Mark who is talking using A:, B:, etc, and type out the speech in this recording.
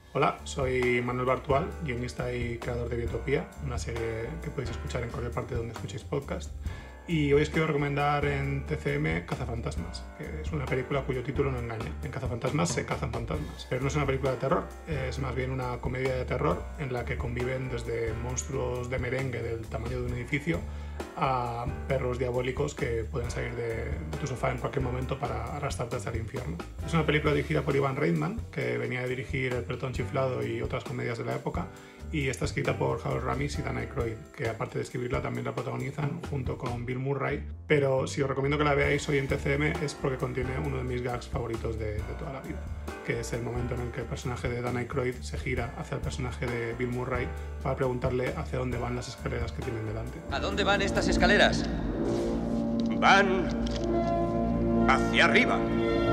A: Hola, soy Manuel Bartual, guionista y creador de Biotopía, una serie que podéis escuchar en cualquier parte donde escuchéis podcast. Y hoy os quiero recomendar en TCM Cazafantasmas, que es una película cuyo título no engaña. En Cazafantasmas se cazan fantasmas, pero no es una película de terror, es más bien una comedia de terror en la que conviven desde monstruos de merengue del tamaño de un edificio a perros diabólicos que pueden salir de tu sofá en cualquier momento para arrastrarte hasta el infierno. Es una película dirigida por Ivan Reitman, que venía de dirigir El pelotón chiflado y otras comedias de la época, y está escrita por Harold Ramis y Dan Aykroyd, que aparte de escribirla también la protagonizan junto con Bill Murray. Pero si os recomiendo que la veáis hoy en TCM es porque contiene uno de mis gags favoritos de toda la vida, que es el momento en el que el personaje de Dan Aykroyd se gira hacia el personaje de Bill Murray para preguntarle hacia dónde van las escaleras que tienen delante.
B: ¿A dónde van estas escaleras?
C: Van hacia arriba.